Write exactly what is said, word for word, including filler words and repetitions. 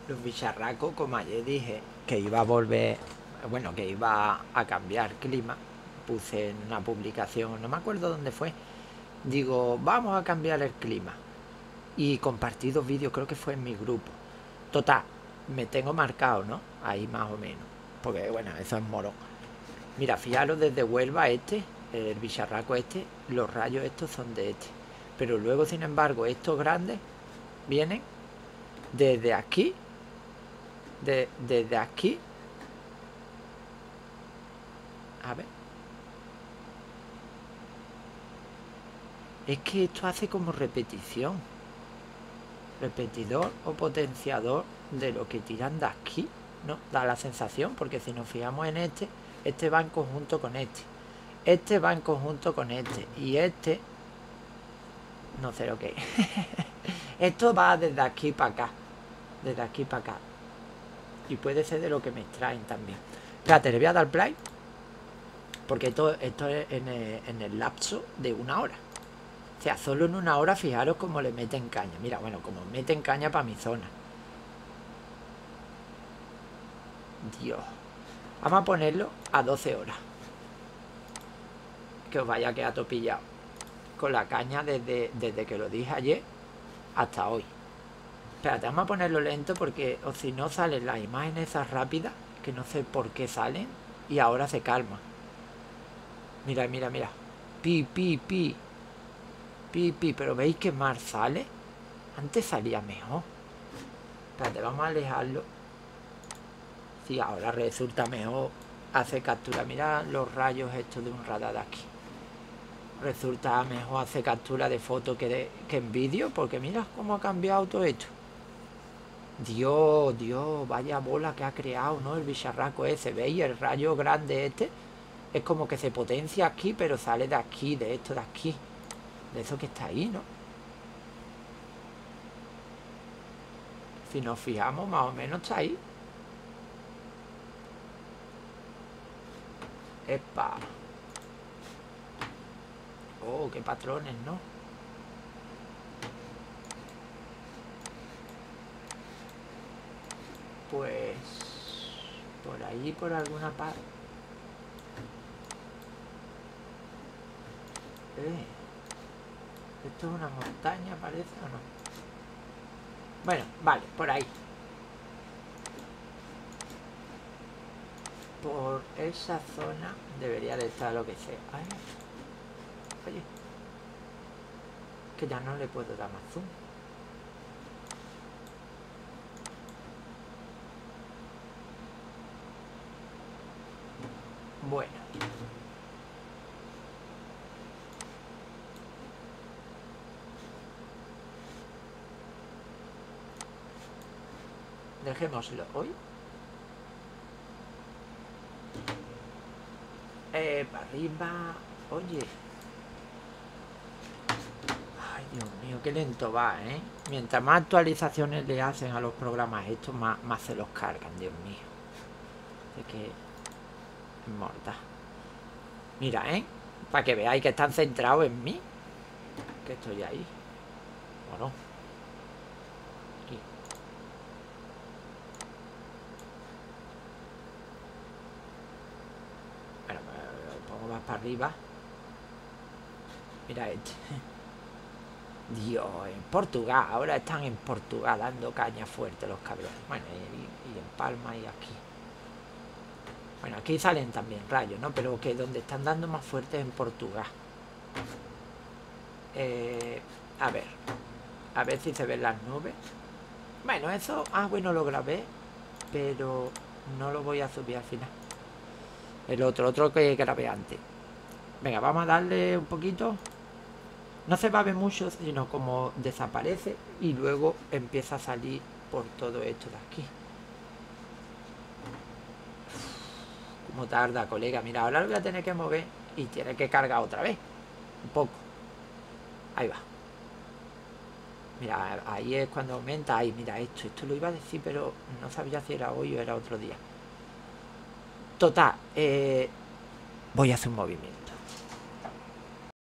los bicharracos, como ayer dije, que iba a volver, bueno, que iba a cambiar clima, puse en una publicación, no me acuerdo dónde fue, digo, vamos a cambiar el clima. Y compartí dos vídeos, creo que fue en mi grupo. Total, me tengo marcado, ¿no? Ahí más o menos. Porque, bueno, eso es morón. Mira, fijaros desde Huelva este, el bicharraco este, los rayos estos son de este. Pero luego, sin embargo, estos grandes vienen desde aquí, de, desde aquí. A ver. Es que esto hace como repetición. Repetidor o potenciador de lo que tiran de aquí, ¿no? Da la sensación, porque si nos fijamos en este, este va en conjunto con este. Este va en conjunto con este. Y este, no sé lo que es. Esto va desde aquí para acá. Desde aquí para acá. Y puede ser de lo que me extraen también. Espérate, le voy a dar play. Porque esto, esto es en el, en el lapso de una hora. O sea, solo en una hora fijaros cómo le meten caña. Mira, bueno, como meten caña para mi zona. Dios. Vamos a ponerlo a doce horas. Que os vaya a quedar topillado. Con la caña desde, desde que lo dije ayer hasta hoy. Espérate, vamos a ponerlo lento porque o si no salen las imágenes esas rápidas, que no sé por qué salen, y ahora se calma. Mira, mira, mira. Pi, pi, pi. Pi, pi, pero ¿veis que más sale? Antes salía mejor. Espérate, vamos a alejarlo. Sí, ahora resulta mejor hacer captura. Mira los rayos estos de un radar de aquí. Resulta mejor hacer captura de foto que, de, que en vídeo, porque mira cómo ha cambiado todo esto. Dios, Dios, vaya bola que ha creado, ¿no? El bicharraco ese, ¿veis? El rayo grande este es como que se potencia aquí, pero sale de aquí, de esto de aquí. De eso que está ahí, ¿no? Si nos fijamos, más o menos está ahí. ¡Epa! Oh, qué patrones, ¿no? Pues por ahí, por alguna parte. Eh, esto es una montaña, parece, ¿o no? Bueno, vale, por ahí. Por esa zona debería de estar lo que sea. Ay, oye, que ya no le puedo dar más zoom. Bueno. Dejémoslo hoy. Eh, para arriba. Oye. Ay, Dios mío, qué lento va, ¿eh? Mientras más actualizaciones le hacen a los programas estos, más, más se los cargan, Dios mío. Así que es mortal. Mira, ¿eh? Para que veáis que están centrados en mí. Que estoy ahí. ¿O no? Aquí. Bueno, me pongo más para arriba. Mira este. Dios, en Portugal. Ahora están en Portugal dando caña fuerte los cabrones. Bueno, y, y en Palma y aquí. Bueno, aquí salen también rayos, ¿no? Pero que donde están dando más fuerte es en Portugal. Eh, a ver. A ver si se ven las nubes. Bueno, eso... Ah, bueno, lo grabé. Pero no lo voy a subir al final. El otro, otro que grabé antes. Venga, vamos a darle un poquito. No se va a ver mucho, sino como desaparece y luego empieza a salir por todo esto de aquí. Como tarda, colega. Mira, ahora lo voy a tener que mover y tiene que cargar otra vez. Un poco. Ahí va. Mira, ahí es cuando aumenta. Ahí, mira, esto. Esto lo iba a decir, pero no sabía si era hoy o era otro día. Total, eh, voy a hacer un movimiento.